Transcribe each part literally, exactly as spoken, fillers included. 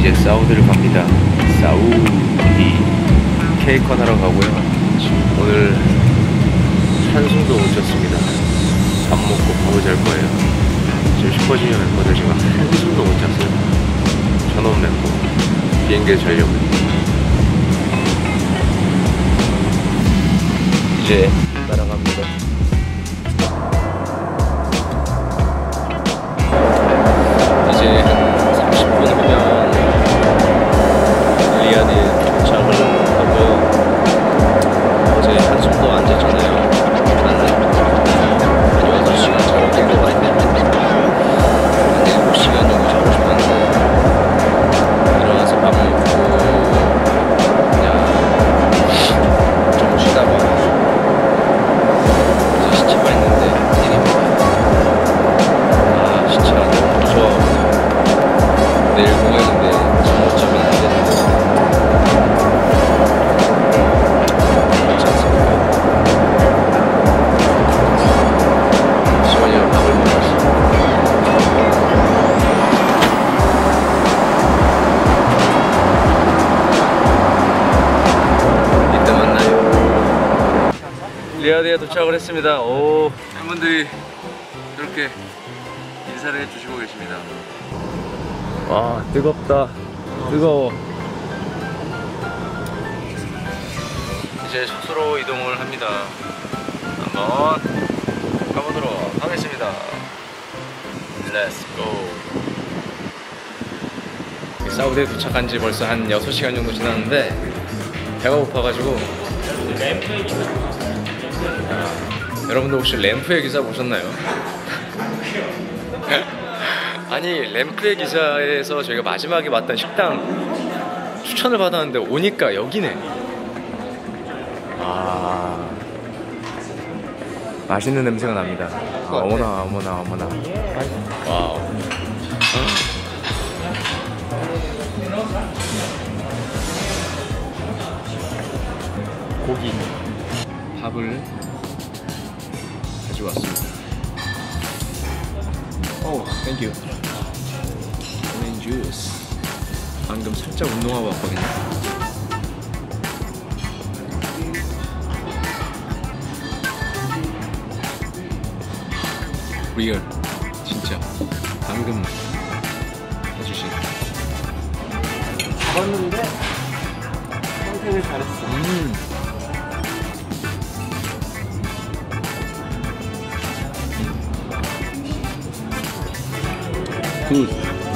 이제 사우디를 갑니다. 사우디 케이컨 하러 가고요. 오늘 한숨도 못 잤습니다. 밥 먹고 바로 잘 거예요. 지금 슈퍼주니어 멤버들 지금 한숨도 못 잤어요. 전원 멤버 비행기에 자려고요. 이제 날아갑니다. 이제 한 삼십 분 후면 리야드에 도착을 하고요. 어제 한숨도 안 잤잖아요. 한 여섯 시간 자고 깬 거 같아요. 한 일곱 시간 정도 자고 싶었는데 일어나서 밥 먹고 그냥 좀 쉬다가 이제 시체가 있는데 내립니다. 아, 시체가 너무 좋아. 내일 공연인데 잠 못 자면 안 되는데 그렇지 않습니까? 시원이랑 밥을 먹었어. 이따 만나요. 리야드에 도착을 했습니다. 오, 팬분들이 이렇게 인사를 해주시고 계십니다. 와, 뜨겁다. 뜨거워. 이제 숙소로 이동을 합니다. 한번 가보도록 하겠습니다. Let's go. 사우디에 도착한 지 벌써 한 여섯 시간 정도 지났는데 배가 고파가지고 아, 여러분들 혹시 램프의 기사 보셨나요? 아니, 램프의 기사에서 저희가 마지막에 봤던 식당 추천을 받았는데 오니까 여기네. 아, 맛있는 냄새가 납니다. 아, 어머나 어머나 어머나. 와우. 고기 밥을 가져왔습니다. 오, 땡큐. 오렌지 주스. 방금 살짝 운동하고 왔거든요. 리얼 진짜 방금 해주신. 잡았는데 선택을 잘했어. 음. 굿.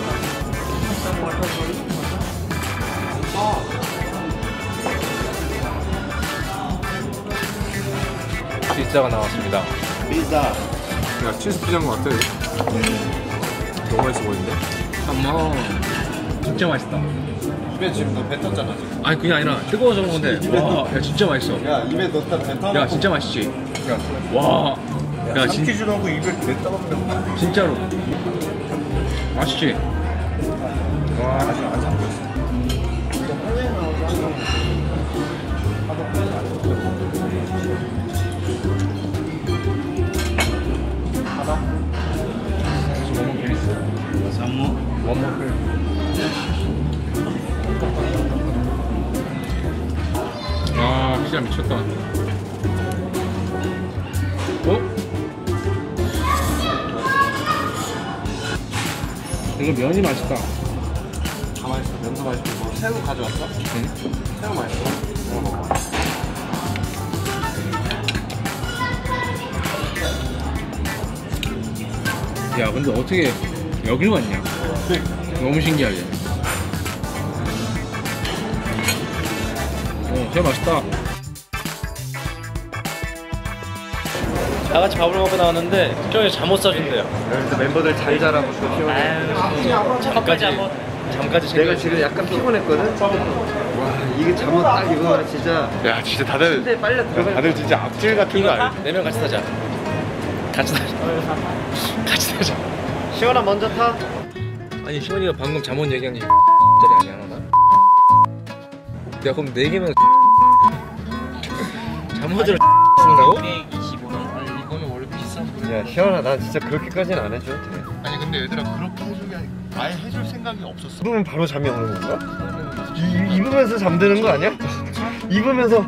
피자가 나왔습니다. 피자. 야, 치즈 피자인 것 같아. 음. 너무 맛있어 보이는데? 어머, 진짜 맛있다. 입에 지금 너 뱉었잖아 지금. 아니, 그게 아니라 뜨거워서 그런 건데 와, 야, 진짜 맛있어. 야, 입에 넣다 뱉어. 야, 진짜 맛있지? 와, 야, 진, 삼키지도 않고 입에 뱉다 먹는. 진짜로 맛있지? 와, 아직 안 삼고 있어. 아, 피자 미쳤다. 어? 이거 면이 맛있다. 다 맛있어. 면도 맛있고. 뭐 새우 가져왔어? 응? 새우 맛있어. 이거 먹어. 야, 근데 어떻게 여길 왔냐? 너무 신기하게. 어, 진짜 맛있다. 다 같이 밥을 먹고 나왔는데 저기 잠못 사준대요. 그래서 멤버들 잘 자라고 또 피곤해. 잠까지 잠까지 내가 지금 약간 피곤했거든? 와, 이게 잠옷 딱 이거 진짜. 야, 진짜 다들 근데 빨리 들어가. 다들 진짜 악질 같은 거 알지? 네 명 같이 타자. 같이 타자. 같이 타자. 시원아 먼저 타. 아니, 시원이가 방금 잠옷 얘기한 게 짜리 아니야, 나? 야, 그럼 네 개면 잠옷을 쓴다고? 이백이십오 원. 아니, 이거는 원래 비싼 거야. 야, 시원아, 난 진짜 그렇게까지는 안 해줘도 돼. 아니, 근데 얘들아, 그렇게 해준 게 아니고. 아예 해줄 생각이 없었어. 입으면 바로 잠이 오는 건가? 이, 입으면서 잠드는 거 아니야? 입으면서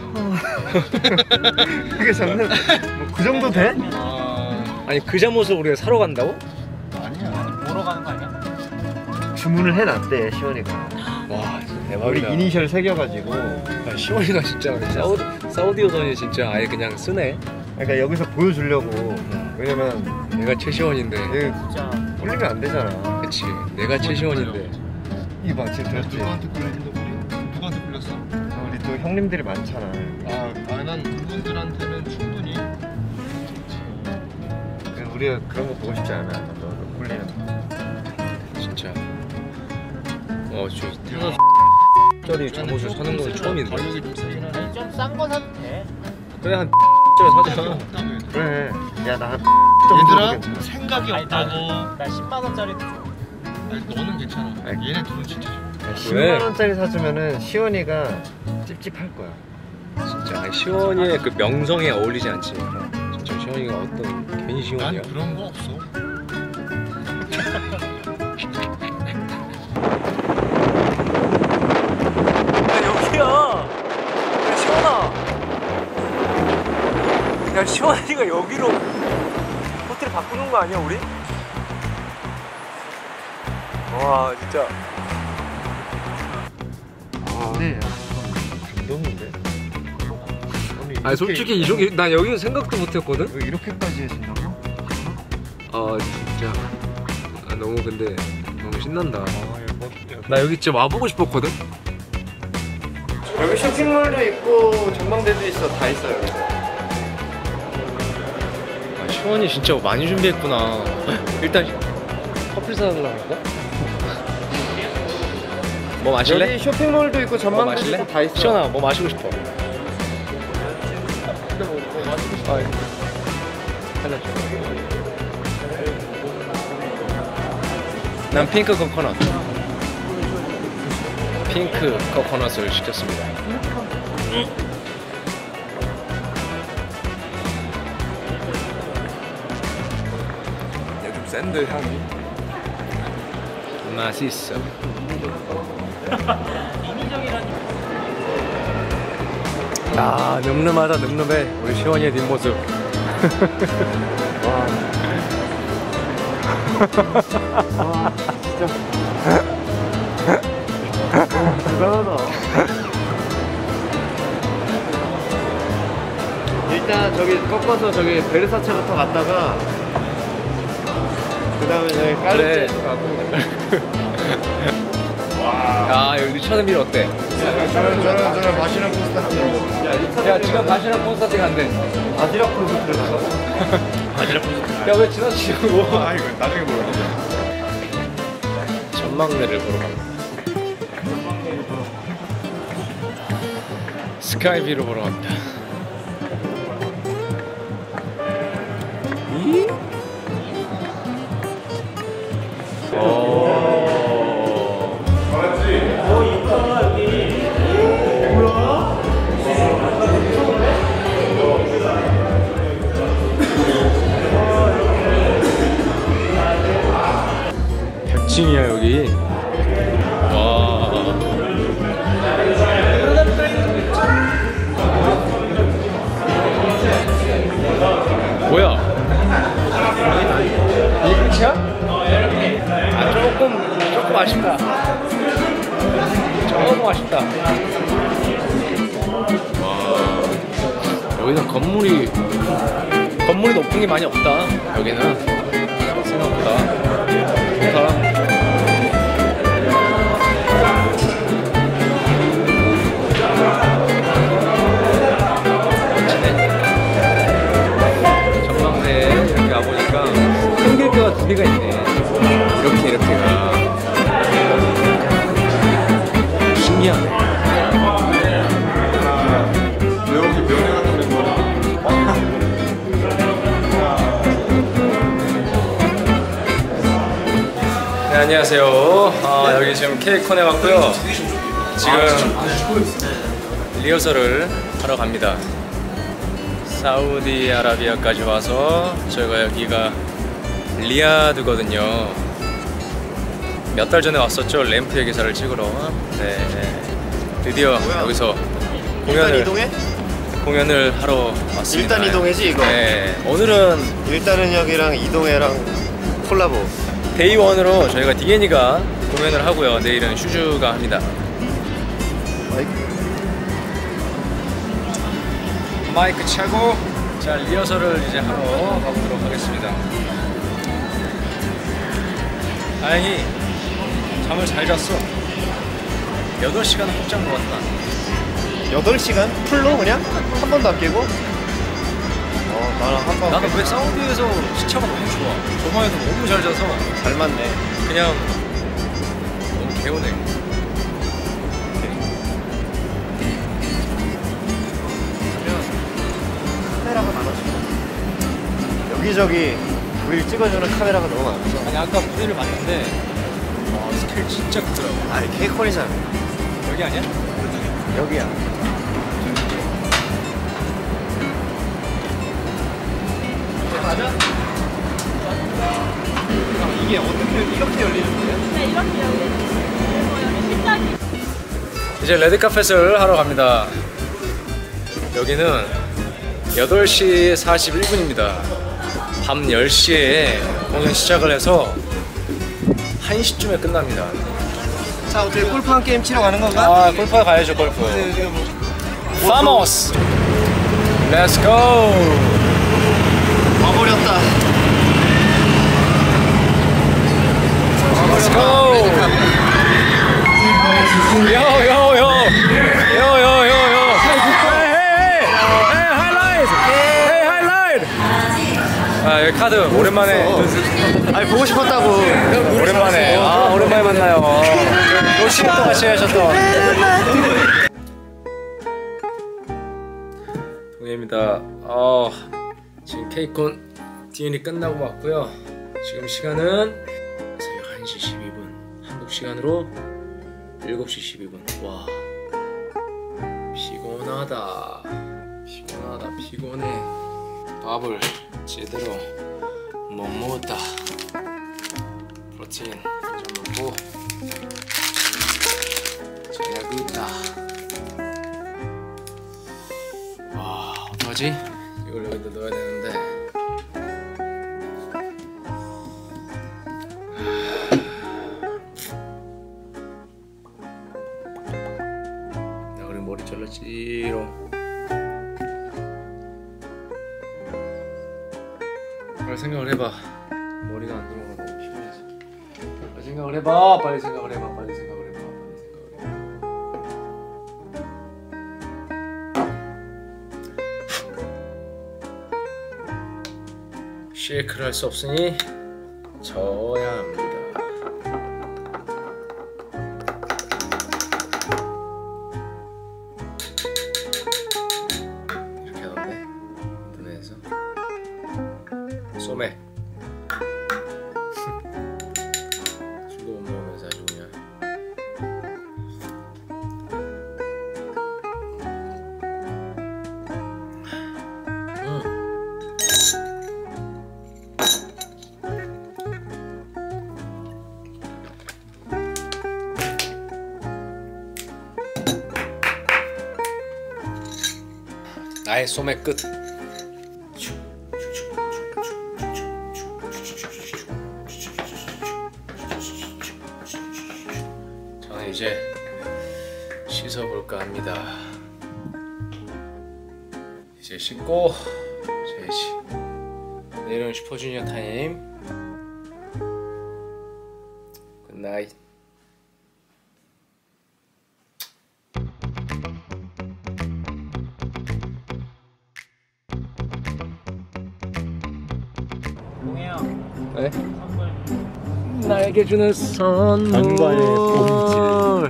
그게 잠든 뭐그 정도 돼? 아니 그 잠옷을 우리가 사러 간다고? 아니야. 보러 가는 거 아니야? 주문을 해놨대 시원이가. 와 진짜 우리 대박이다. 이니셜 새겨가지고. 아, 시원이가 진짜 사우디 사우디 여전히 진짜 아예 그냥 쓰네. 그러니까 여기서 보여주려고. 왜냐면 내가 최시원인데. 얘 진짜 꿀리면 안 되잖아. 그치. 내가 최시원인데. 이봐 지금 들었지? 누구한테 끌렸는데 우리? 누구한테 끌렸어? 우리 또 형님들이 많잖아. 아, 아, 난 그분들한테는 충분히. 그래서 우리가 그런 거 보고 싶지 않아. 너, 너 꿀리는 거. 진짜. 어, 저 태어나서 짜리 잠옷을 사는 건 처음인데. 가격이 좀 세긴 하네. 아니 좀 싼 거 사도 돼. 그래 한 짜리 사자. 없다고 얘들아. 그래. 야 나 얘들아 생각이 아니 없다고. 나 십만 원짜리도 줘. 아니, 너는 괜찮아. 얘네 둘은 진짜 좋아. 십만 원짜리 사주면은 시원이가 찝찝할 거야. 진짜 아니, 시원이의 그 명성에 어울리지 않지. 진짜 시원이가 어떤 괜히 시원이야. 난 그런 거 없어. 야 여기야. 야 시원아. 야 시원이가 여기로 호텔 바꾸는 거 아니야 우리? 와 진짜. 근데 감동인데. 아니 솔직히 이쪽이 난 여기는 생각도 못했거든. 왜 이렇게까지 해준다고? 아 진짜 아, 너무 근데 너무 신난다. 나 여기 진짜 와보고 싶었거든. 여기 쇼핑몰도 있고 전망대도 있어. 다 있어요. 아, 시원이 진짜 많이 준비했구나. 일단 커피 사달라고 할까? 뭐 마실래? 여기 쇼핑몰도 있고 뭐 전망대도 마실래? 있고 다 있어. 시원아 뭐 마시고 싶어? 아, 하나 줘. 난 핑크 코코넛. 핑크 코코넛을 시켰습니다. 요즘 샌드 향이 맛있어. 아 늠름하다 늠름해 우리 시원이의 뒷모습. 대단하다. 일단 저기 꺾어서 저기 베르사체부터 갔다가 그 다음에 저기 그래. 까르띠에도 가고. 아 여기 리차드밀 어때? 저는 저는 저는 마시는 콘스타트. 야 지금 바시랑 콘서트 간대. 바지락 콘서트를 가서. 야 왜 지나치냐고. 아, 이거 나중에 보여. 전망대를 보러 갑니다. 스카이뷰를 보러 갑니다. 이? 오. 백 층이야 여기. 와. 뭐야? 이게 끝이야? 아 조금 조금 아쉽다. 조금 아쉽다. 와 여기는 건물이 건물이 높은 게 많이 없다. 여기는 생각보다 좋다. 두 개가 있네. 이렇게 이렇게가 신기하네. 왜 여기 면회 같은 데 네, 안녕하세요. 아, 여기 지금 케이콘에 왔고요. 지금 리허설을 하러 갑니다. 사우디아라비아까지 와서 저희가 여기가 리야드거든요. 몇 달 전에 왔었죠. 램프의 기사를 찍으러. 네, 드디어 뭐야? 여기서 일단 공연을 이동해? 공연을 하러 왔습니다. 일단 이동해지 이거. 네, 오늘은 일단은 여기랑 이동해랑 콜라보. 데이원으로 저희가 디엔이가 공연을 하고요. 내일은 슈즈가 합니다. 마이크. 마이크 차고 자 리허설을 이제 하러 가보도록 하겠습니다. 다행히 잠을 잘 잤어. 여덟 시간 훅 잔 것 같다. 여덟 시간 풀로 그냥 한 번도 안 깨고? 어 나는 한 번. 나는 왜 사우디에서 시차가 너무 좋아. 저번에도 너무 잘 자서 잘 맞네. 그냥 너무 개운해. 카메라가 많아서 여기저기 우리를 찍어주는 카메라가 너무 많아서. 아니 아까 무대를 봤는데 와 스케일 진짜 크더라고. 아니 케이콘이잖아. 여기 아니야? 여기야. 맞아? 이게 어떻게 이렇게 열리는 거예요? 네, 이렇게 열리는 그리고 여기 식당이 이제 레드카펫을 하러 갑니다. 여기는 여덟 시 사십일 분입니다. 밤 열 시에 공연 시작을 해서 한 시쯤에 끝납니다. 자 어떻게 골프 한 게임 치러 가는 건가? 아 골프 가야죠 골프. 파모스 렛츠 고. 와버렸다. 렛츠 고. 요요요요요요요요. 아 여기 카드 오랜만에. 아니 보고 싶었다고. 오랜만에. 아 오랜만에 만나요. 열심히 또 같이 하셨던 동해입니다. 어, 지금 케이콘 디엔이 끝나고 왔고요. 지금 시간은 새벽 한 시 십이 분, 한국 시간으로 일곱 시 십이 분. 와 피곤하다 피곤하다 피곤해. 밥을 제대로 못 먹었다. 프로틴 좀 먹고 저녁이 있다. 와 어떡하지? 이걸 여기다 넣어야 되는데 나 그래 머리 잘랐지롱. 빨리 생각을 해봐. 머리가 안 들어가 너무 피곤해서. 빨리 생각을 해봐. 빨리 생각을 해봐. 빨리 생각을 해봐. 빨리 생각을 해봐. 쉐이크를 할 수 없으니 져야 합니다. 이렇게 하던데 인터넷에서. 소맥 술도 못 먹으면서 아주 그냥. 음. 나의 소맥 끝. 저는 이제 씻어볼까 합니다. 이제 씻고 자야지. 내일은 슈퍼주니어 타임. 굿나잇. 네? 나에게 주는 선물. 단과의 본질.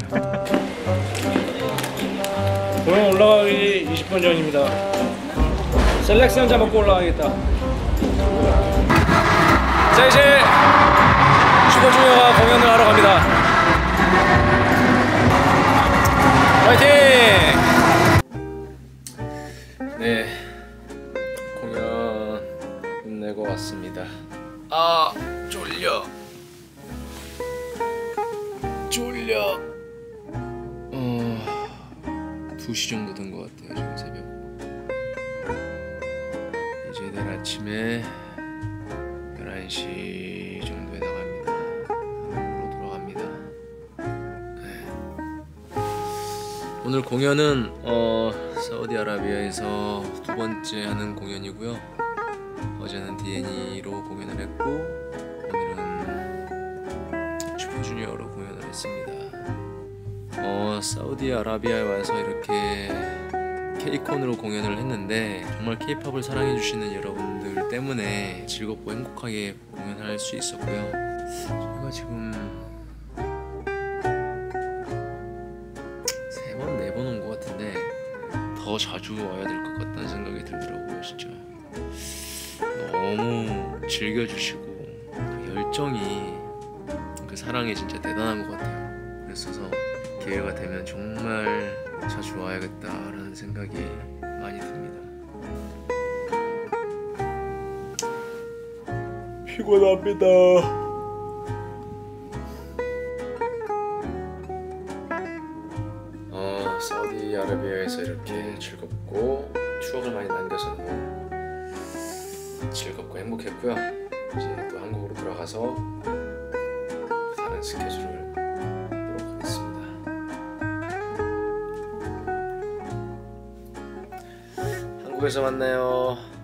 공연 올라가기 이십 분 전입니다. 셀렉션 자 먹고 올라가겠다. 자 이제 슈퍼주니어가 공연을 하러 갑니다. 화이팅! 네, 공연 끝내고 왔습니다. 아 졸려. 떨려. 어, 두 시 정도 된 것 같아요. 지금 새벽. 이제 내일 아침에 열한 시 정도에 나갑니다. 한국으로 돌아갑니다. 네. 오늘 공연은 어, 사우디아라비아에서 두 번째 하는 공연이고요. 어제는 디애니로 공연을 했고 오늘은 슈퍼주니어로 공연을 했습니다. 어, 사우디아라비아에 와서 이렇게 K-콘으로 공연을 했는데 정말 K-팝을 사랑해주시는 여러분들 때문에 즐겁고 행복하게 공연할 수 있었고요. 제가 지금 세 번, 네 번 온 것 같은데 더 자주 와야 될 것 같다는 생각이 들더라고요. 진짜 너무 즐겨주시고 그 열정이, 그 사랑이 진짜 대단한 것 같아요. 그랬어서 기회가 되면 정말 자주 와야겠다라는 생각이 많이 듭니다. 피곤합니다. 어, 사우디아라비아에서 이렇게 즐겁고 추억을 많이 남겨서 너무 즐겁고 행복했고요. 이제 또 한국으로 돌아가서 다른 스케줄을 하도록 하겠습니다. 한국에서 만나요.